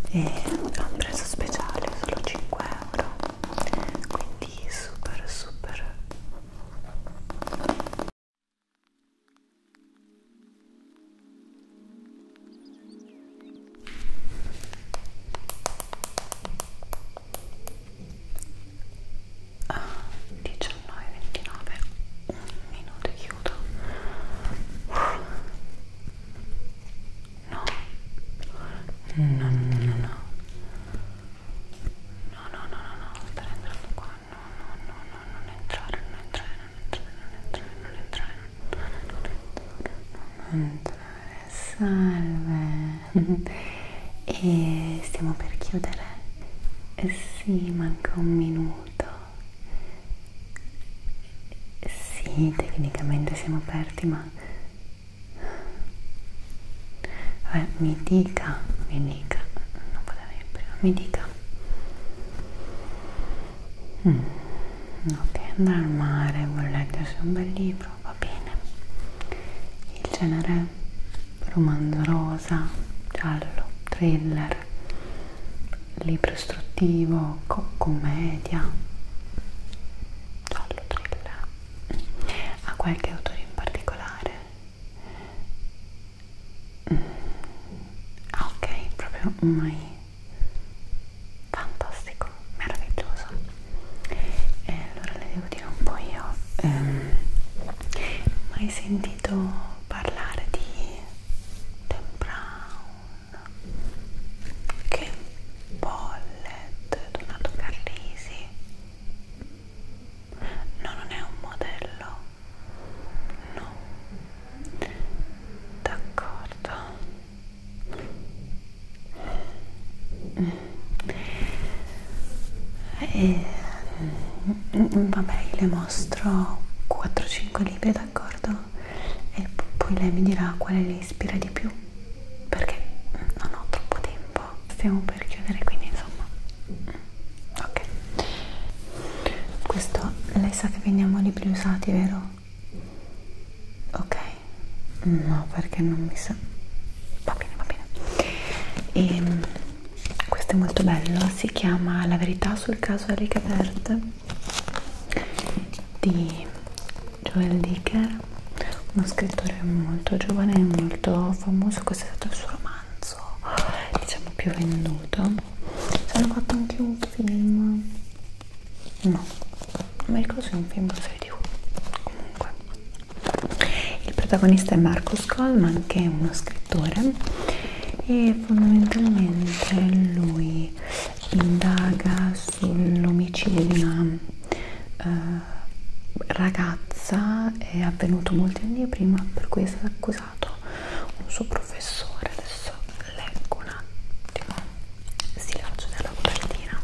e ha un prezzo speciale, solo 5 euro, quindi super super. Ah, 19:29, un minuto e chiudo. No, no, no, no, no. No, no, no, no, no, sta entrando qua. No, no, no, no, non entrare, non entrare, non entrare, non entrare. Salve. E stiamo per chiudere. Eh sì, manca un minuto. Sì, tecnicamente siamo aperti, ma vabbè, mi dica, non poteva venire prima, mi dica. Ok, andare al mare, vuole leggersi un bel libro, va bene. Il genere romanzo rosa, giallo, thriller, libro istruttivo, commedia, giallo, thriller. Ha qualche autore in particolare? Ah, ok, proprio mai. Fantastico, meraviglioso. E allora le devo dire un po' io. Mai sentito parlare di Dan Brown, Ken Follett, Donato Carlisi? No, non è un modello. No. D'accordo. Vabbè, le mostro 4-5 libri, d'accordo? E poi lei mi dirà quale le ispira di più, perché non ho troppo tempo, stiamo per chiudere, quindi insomma. Ok, questo lei sa che vendiamo libri usati, vero? Ok, no, perché non mi sa. Va bene, va bene. Questo è molto bello, si chiama La verità sul caso Enrique Bert di Joel Dicker, uno scrittore molto giovane e molto famoso. Questo è stato il suo romanzo, diciamo, più venduto. Se hanno fatto anche un film, no, non mi ricordo se è un film o una serie TV. Comunque il protagonista è Marcus Coleman, che è uno scrittore, e fondamentalmente lui indaga sull'omicidio di una ragazza, è avvenuto molti anni prima, per cui è stato accusato un suo professore. Adesso leggo un attimo, si legge dalla copertina.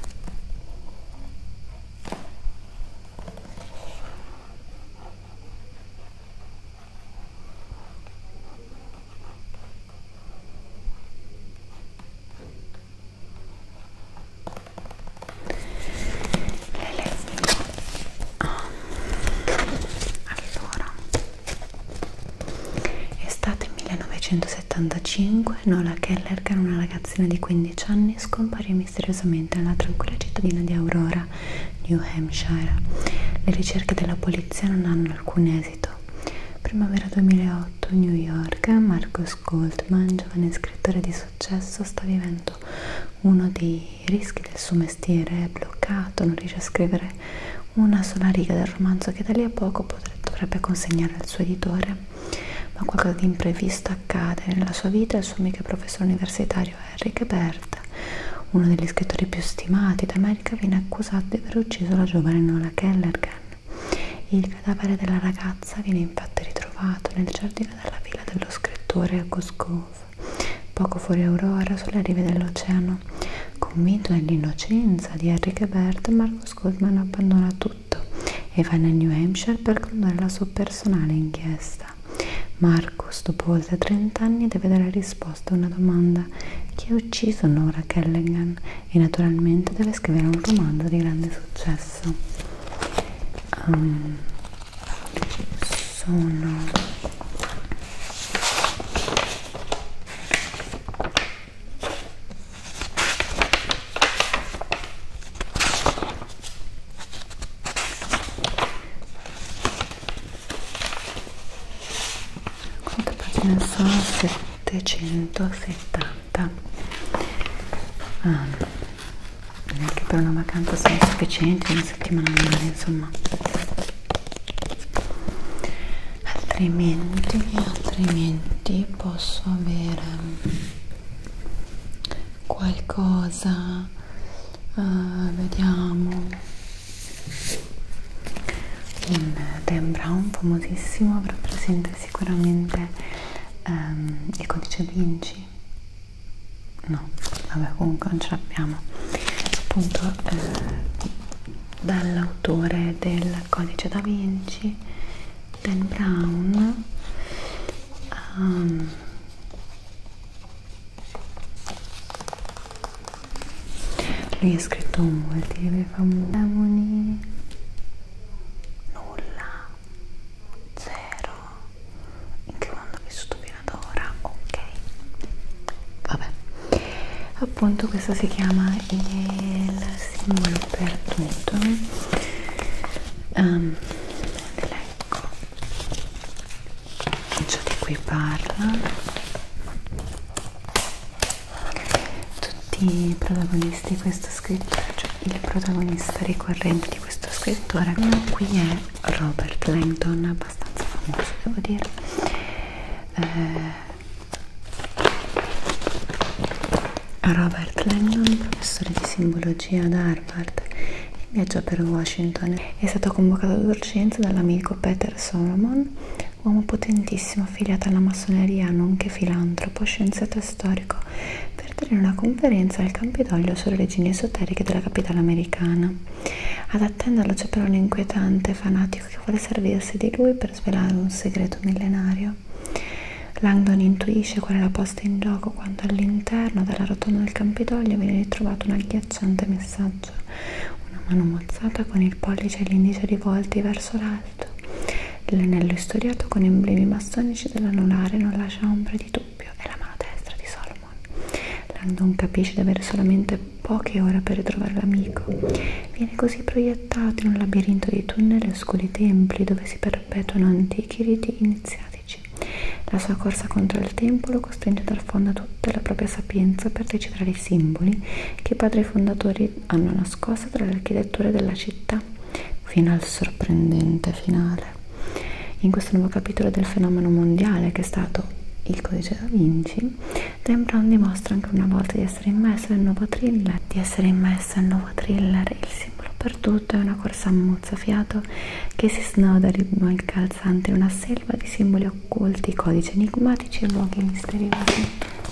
Allora, estate 1975, Nola Kellergan, una ragazzina di 15 anni, scompare misteriosamente nella tranquilla cittadina di Aurora, New Hampshire. Le ricerche della polizia non hanno alcun esito. Primavera 2008, New York. Marcus Goldman, giovane scrittore di successo, sta vivendo uno dei rischi del suo mestiere. È bloccato, non riesce a scrivere una sola riga del romanzo che da lì a poco dovrebbe consegnare al suo editore, ma qualcosa di imprevisto accade nella sua vita. Il suo amico e professore universitario Enrique Bert, uno degli scrittori più stimati d'America, viene accusato di aver ucciso la giovane Nola Kellergan. Il cadavere della ragazza viene infatti ritrovato nel giardino della villa dello scrittore a Goose Cove, poco fuori Aurora, sulle rive dell'oceano. Convinto dell'innocenza di Enrique Bert, Marcus Goldman abbandona tutto e va nel New Hampshire per condurre la sua personale inchiesta. Marcus, dopo oltre 30 anni, deve dare risposta a una domanda: chi ha ucciso Nora Kellergan? E naturalmente deve scrivere un romanzo di grande successo. Sono ce ne sono 770. Neanche per una vacanza sono sufficienti, una settimana al mare, insomma. Altrimenti posso avere qualcosa, vediamo, un Dan Brown famosissimo, avrà presente sicuramente il codice Da Vinci. No, vabbè, comunque non ce l'abbiamo. Appunto, dall'autore del codice Da Vinci, Dan Brown, lui ha scritto molti libri famosi. Nulla, zero, in che mondo ho vissuto fino ad ora, ok, vabbè. Appunto questo si chiama il simbolo perduto. Leggo ciò di cui parla. Tutti i protagonisti di questo scrittore, cioè il protagonista ricorrente di questo scrittore, qui è Robert Langdon, abbastanza famoso devo dire. Robert Langdon, professore di simbologia ad Harvard, viaggiò per Washington. È stato convocato d'urgenza dall'amico Peter Solomon, uomo potentissimo affiliato alla massoneria, nonché filantropo, scienziato e storico, per tenere una conferenza al Campidoglio sulle origini esoteriche della capitale americana. Ad attenderlo c'è però un inquietante fanatico che vuole servirsi di lui per svelare un segreto millenario. Langdon intuisce qual è la posta in gioco quando all'interno della rotonda del Campidoglio viene ritrovato un agghiacciante messaggio, una mano mozzata con il pollice e l'indice rivolti verso l'alto. L'anello istoriato con emblemi massonici dell'anulare non lascia ombra di dubbio, è la mano destra di Solomon. Langdon capisce di avere solamente poche ore per ritrovare l'amico. Viene così proiettato in un labirinto di tunnel e oscuri templi dove si perpetuano antichi riti iniziatici. La sua corsa contro il tempo lo costringe a dar fondo a tutta la propria sapienza per decifrare i simboli che i padri fondatori hanno nascosto tra le architetture della città, fino al sorprendente finale. In questo nuovo capitolo del fenomeno mondiale che è stato il codice Da Vinci, Dan Brown dimostra ancora una volta di essere immerso nel nuovo thriller. Il simbolo perduto è una corsa a mozzafiato che si snoda a ritmo incalzante in una selva di simboli occulti, codici enigmatici e luoghi misteriosi.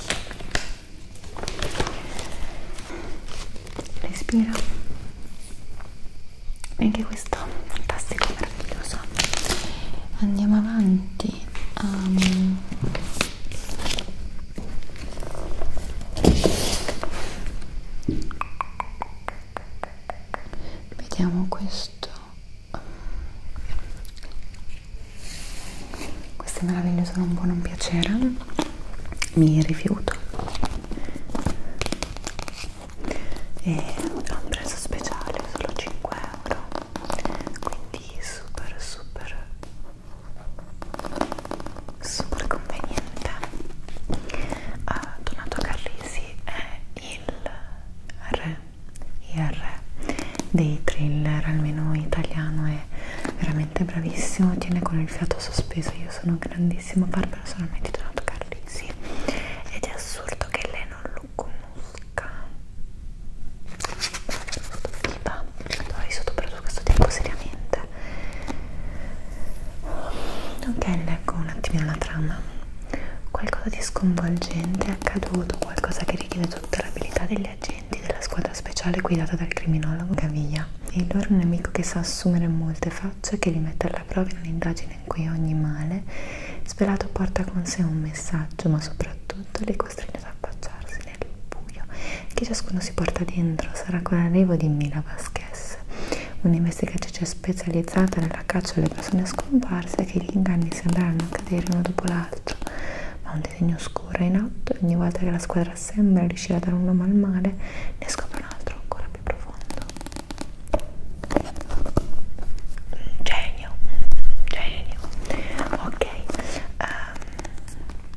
Respira. Anche questo fantastico, meraviglioso. Andiamo avanti. Vediamo questo. Questo è meraviglioso, non può non piacere. Mi rifiuto. E ho un prezzo speciale, solo 5 euro, quindi super conveniente. Donato Carrisi è il re dei thriller, almeno italiano, è veramente bravissimo, tiene con il fiato sospeso. Io sono un grandissimo fan personalmente di Donato Carrisi ed è assurdo che lei non lo conosca. Ho vissuto per tutto questo tempo seriamente. Ok, leggo un attimino la trama. Qualcosa di sconvolgente è accaduto, qualcosa che richiede tutta l'abilità degli agenti della squadra speciale guidata dal criminologo Gavia. Il loro nemico che sa assumere molte facce, che li mette alla prova in un'indagine in cui ogni male svelato porta con sé un messaggio, ma soprattutto li costringe ad affacciarsi nel buio che ciascuno si porta dentro. Sarà con l'arrivo di Mila Vasquez, un'investigatrice specializzata nella caccia alle persone scomparse, che gli inganni sembreranno cadere uno dopo l'altro. Ma un disegno oscuro è in atto e ogni volta che la squadra sembra riuscire a dare un nome al male, ne scopre un altro ancora più profondo. Genio. Ok.